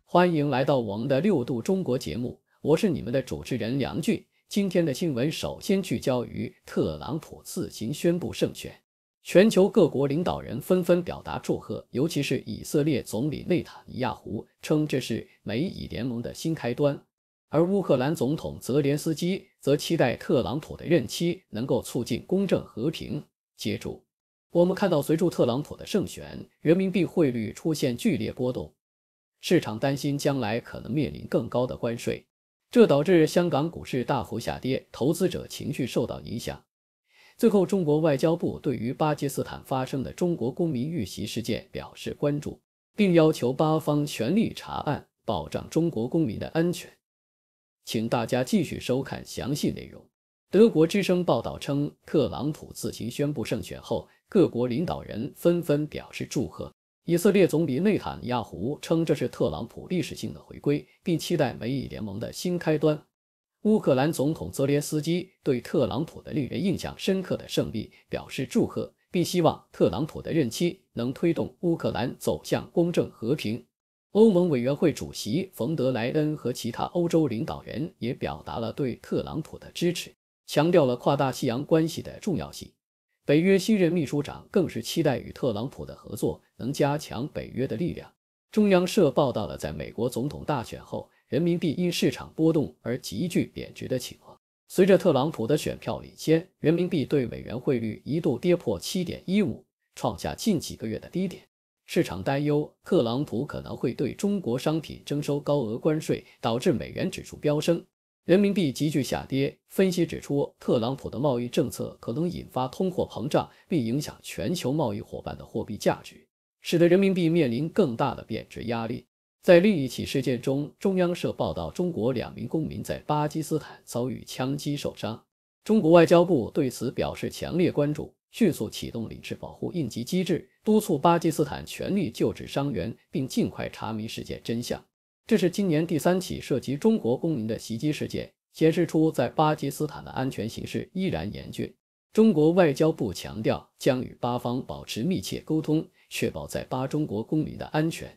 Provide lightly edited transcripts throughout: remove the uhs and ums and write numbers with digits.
欢迎来到我们的六度中国节目，我是你们的主持人梁俊。今天的新闻首先聚焦于特朗普自行宣布胜选，全球各国领导人纷纷表达祝贺，尤其是以色列总理内塔尼亚胡称这是美以联盟的新开端，而乌克兰总统泽连斯基则期待特朗普的任期能够促进公正和平。接着，我们看到随着特朗普的胜选，人民币汇率出现剧烈波动，市场担心将来可能面临更高的关税，这导致香港股市大幅下跌，投资者情绪受到影响。最后，中国外交部对于巴基斯坦发生的中国公民遇袭事件表示关注，并要求巴方全力查案，保障中国公民的安全。请大家继续收看详细内容。德国之声报道称，特朗普自行宣布胜选后，各国领导人纷纷表示祝贺。以色列总理内塔尼亚胡称这是特朗普历史性的回归，并期待美以联盟的新开端。乌克兰总统泽连斯基对特朗普的令人印象深刻的胜利表示祝贺，并希望特朗普的任期能推动乌克兰走向公正和平。欧盟委员会主席冯德莱恩和其他欧洲领导人也表达了对特朗普的支持，强调了跨大西洋关系的重要性。北约新任秘书长更是期待与特朗普的合作能加强北约的力量。中央社报道了在美国总统大选后，人民币因市场波动而急剧贬值的情况。随着特朗普的选票领先，人民币对美元汇率一度跌破 7.15， 创下近几个月的低点。市场担忧特朗普可能会对中国商品征收高额关税，导致美元指数飙升，人民币急剧下跌。分析指出，特朗普的贸易政策可能引发通货膨胀，并影响全球贸易伙伴的货币价值，使得人民币面临更大的贬值压力。在另一起事件中，中央社报道中国2名公民在巴基斯坦遭遇枪击受伤，中国外交部对此表示强烈关注，迅速启动领事保护应急机制，督促巴基斯坦全力救治伤员，并尽快查明事件真相。这是今年第3起涉及中国公民的袭击事件，显示出在巴基斯坦的安全形势依然严峻。中国外交部强调将与巴方保持密切沟通，确保在巴中国公民的安全。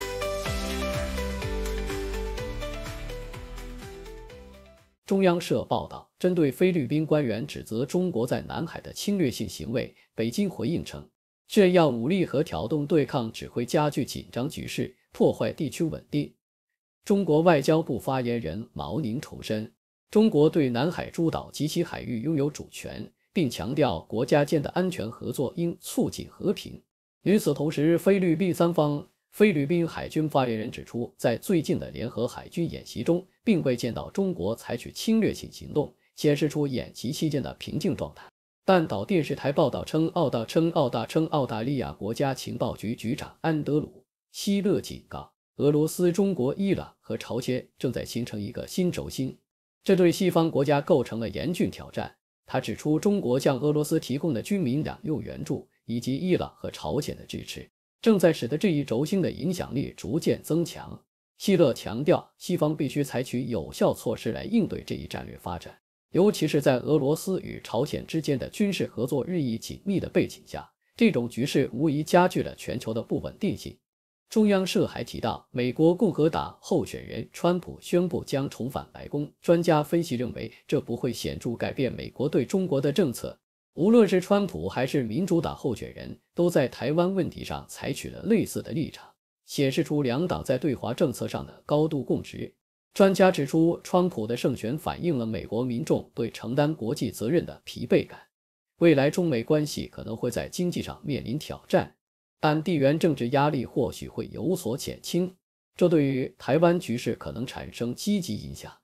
中央社报道，针对菲律宾官员指责中国在南海的侵略性行为，北京回应称，炫耀武力和挑动对抗只会加剧紧张局势，破坏地区稳定。中国外交部发言人毛宁重申，中国对南海诸岛及其海域拥有主权，并强调国家间的安全合作应促进和平。与此同时，菲律宾海军发言人指出，在最近的联合海军演习中，并未见到中国采取侵略性行动，显示出演习期间的平静状态。半岛电视台报道称，澳大利亚国家情报局局长安德鲁·希勒警告，俄罗斯、中国、伊朗和朝鲜正在形成一个新轴心，这对西方国家构成了严峻挑战。他指出，中国向俄罗斯提供的军民两用援助，以及伊朗和朝鲜的支持，正在使得这一轴心的影响力逐渐增强。希勒强调，西方必须采取有效措施来应对这一战略发展，尤其是在俄罗斯与朝鲜之间的军事合作日益紧密的背景下，这种局势无疑加剧了全球的不稳定性。中央社还提到，美国共和党候选人川普宣布将重返白宫，专家分析认为，这不会显著改变美国对中国的政策。无论是川普还是民主党候选人，都在台湾问题上采取了类似的立场，显示出两党在对华政策上的高度共识。专家指出，川普的胜选反映了美国民众对承担国际责任的疲惫感，未来中美关系可能会在经济上面临挑战，但地缘政治压力或许会有所减轻，这对于台湾局势可能产生积极影响。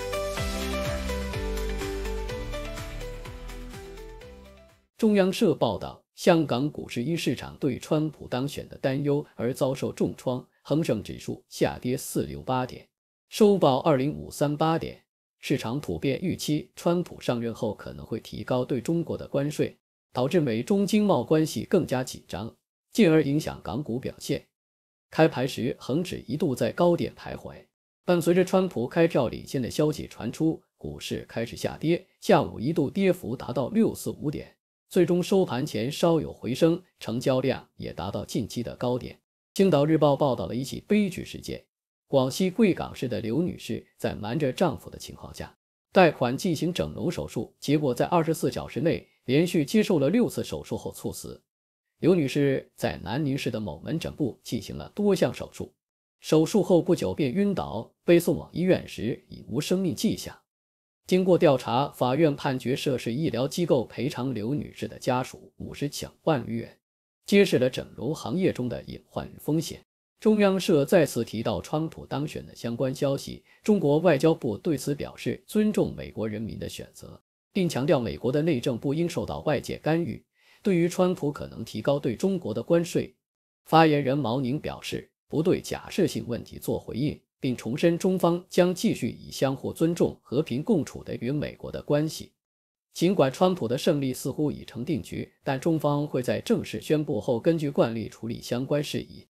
中央社报道，香港股市因市场对川普当选的担忧而遭受重创，恒生指数下跌468点，收报20538点。市场普遍预期川普上任后可能会提高对中国的关税，导致美中经贸关系更加紧张，进而影响港股表现。开盘时，恒指一度在高点徘徊，伴随着川普开票领先的消息传出，股市开始下跌，下午一度跌幅达到645点。最终收盘前稍有回升，成交量也达到近期的高点。青岛日报报道了一起悲剧事件， 广西贵港市的刘女士在瞒着丈夫的情况下，贷款进行整容手术，结果在24小时内连续接受了6次手术后猝死。刘女士在南宁市的某门诊部进行了多项手术，手术后不久便晕倒，被送往医院时已无生命迹象。经过调查，法院判决涉事医疗机构赔偿刘女士的家属59万余元，揭示了整容行业中的隐患与风险。中央社再次提到川普当选的相关消息，中国外交部对此表示尊重美国人民的选择，并强调美国的内政不应受到外界干预。对于川普可能提高对中国的关税，发言人毛宁表示不对假设性问题做回应，并重申中方将继续以相互尊重、和平共处的与美国的关系。尽管川普的胜利似乎已成定局，但中方会在正式宣布后根据惯例处理相关事宜。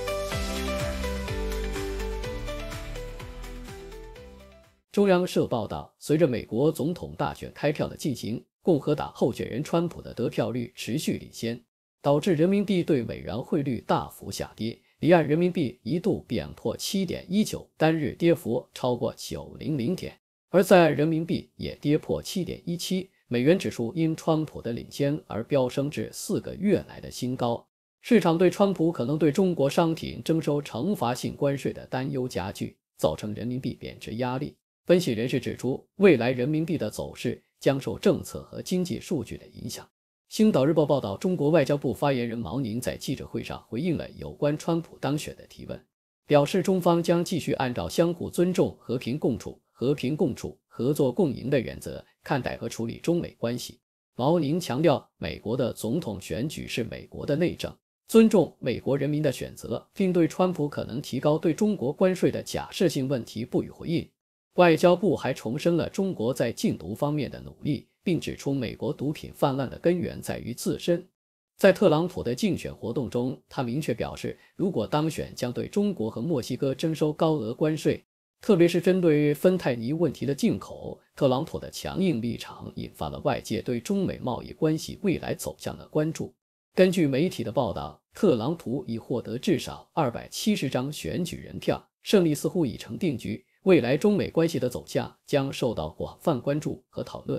中央社报道，随着美国总统大选开票的进行，共和党候选人川普的得票率持续领先，导致人民币对美元汇率大幅下跌，离岸人民币一度贬破 7.19， 单日跌幅超过900点，而在岸人民币也跌破 7.17， 美元指数因川普的领先而飙升至4个月来的新高。市场对川普可能对中国商品征收惩罚性关税的担忧加剧，造成人民币贬值压力。分析人士指出，未来人民币的走势将受政策和经济数据的影响。星岛日报报道，中国外交部发言人毛宁在记者会上回应了有关川普当选的提问，表示中方将继续按照相互尊重、和平共处、合作共赢的原则看待和处理中美关系。毛宁强调，美国的总统选举是美国的内政，尊重美国人民的选择，并对川普可能提高对中国关税的假设性问题不予回应。外交部还重申了中国在禁毒方面的努力，并指出美国毒品泛滥的根源在于自身。在特朗普的竞选活动中，他明确表示，如果当选将对中国和墨西哥征收高额关税，特别是针对芬太尼问题的进口。特朗普的强硬立场引发了外界对中美贸易关系未来走向的关注。根据媒体的报道，特朗普已获得至少270张选举人票，胜利似乎已成定局。未来中美关系的走向将受到广泛关注和讨论。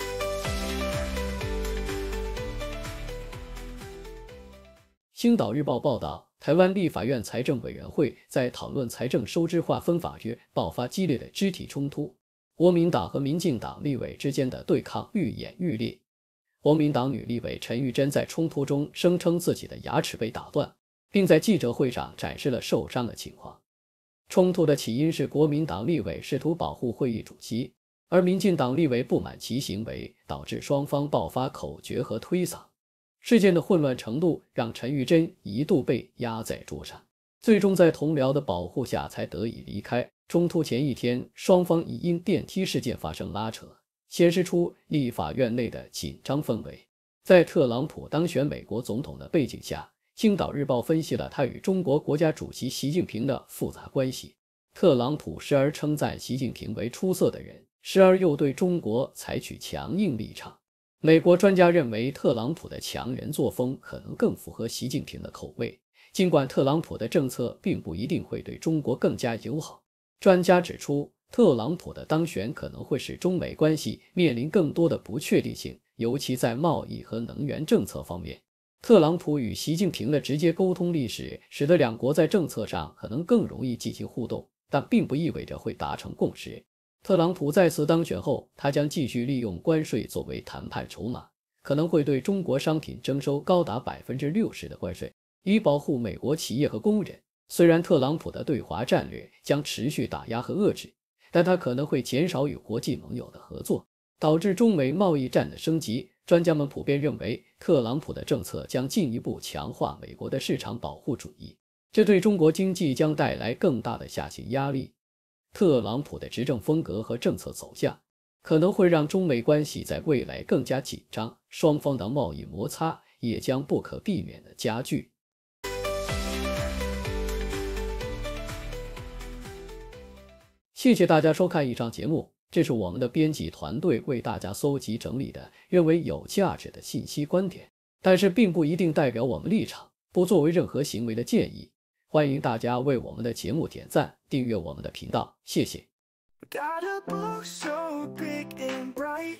星岛日报报道，台湾立法院财政委员会在讨论财政收支划分法时爆发激烈的肢体冲突，国民党和民进党立委之间的对抗愈演愈烈。国民党女立委陈玉珍在冲突中声称自己的牙齿被打断，并在记者会上展示了受伤的情况。冲突的起因是国民党立委试图保护会议主席，而民进党立委不满其行为，导致双方爆发口角和推搡。事件的混乱程度让陈玉珍一度被压在桌上，最终在同僚的保护下才得以离开。冲突前一天，双方已因电梯事件发生拉扯，显示出立法院内的紧张氛围。在特朗普当选美国总统的背景下，星岛日报分析了他与中国国家主席习近平的复杂关系。特朗普时而称赞习近平为出色的人，时而又对中国采取强硬立场。美国专家认为，特朗普的强人作风可能更符合习近平的口味，尽管特朗普的政策并不一定会对中国更加友好。专家指出，特朗普的当选可能会使中美关系面临更多的不确定性，尤其在贸易和能源政策方面。特朗普与习近平的直接沟通历史，使得两国在政策上可能更容易进行互动，但并不意味着会达成共识。特朗普再次当选后，他将继续利用关税作为谈判筹码，可能会对中国商品征收高达 60% 的关税，以保护美国企业和工人。虽然特朗普的对华战略将持续打压和遏制，但他可能会减少与国际盟友的合作，导致中美贸易战的升级。专家们普遍认为，特朗普的政策将进一步强化美国的市场保护主义，这对中国经济将带来更大的下行压力。特朗普的执政风格和政策走向可能会让中美关系在未来更加紧张，双方的贸易摩擦也将不可避免地加剧。谢谢大家收看以上节目，这是我们的编辑团队为大家搜集整理的认为有价值的信息观点，但是并不一定代表我们立场，不作为任何行为的建议。 欢迎大家为我们的节目点赞、订阅我们的频道，谢谢。 Got a book so big and bright.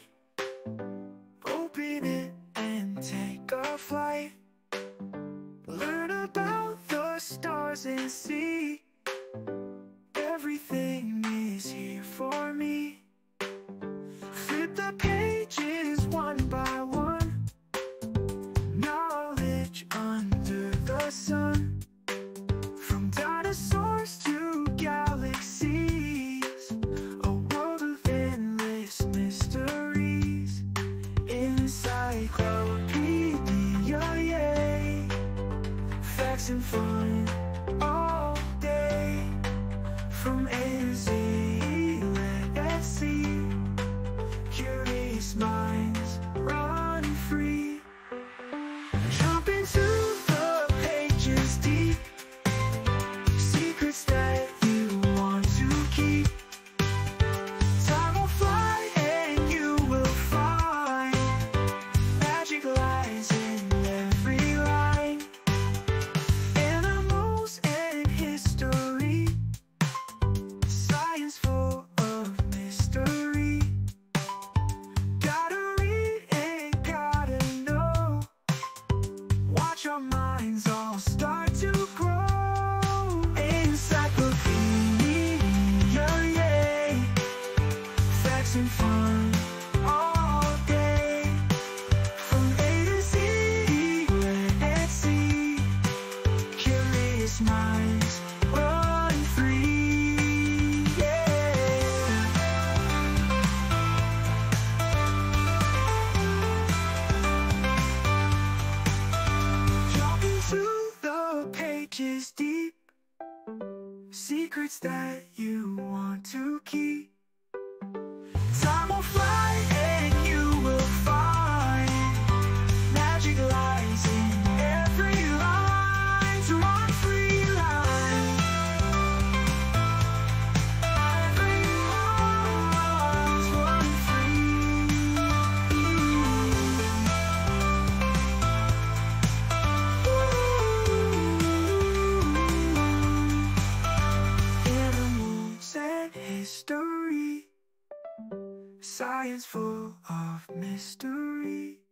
Open it and take a flight. Learn about the stars and see. Everything is here for me. Flip the pages one by one. Knowledge under the sun. From dinosaurs to galaxies, a world of endless mysteries. Encyclopedia, yay. Facts and fun all day. From A to Z, let's see. Curious minds run free. Jump into the pages deep. Secrets that you want to keep. Time will fly and you will find. Magic lies in every line. Animals and history. Science full of mystery. Gotta read and gotta know. Watch our minds all start to grow. Encyclopedia, yay. Facts and fun all day. From A to Z, let's see. Curious minds run free, yeah. Jump into the pages deep. Secrets that you want to keep. Time will fly and you will find. Magic lies in every line. To run free line. Every line's run Animals and history. Science full of mystery.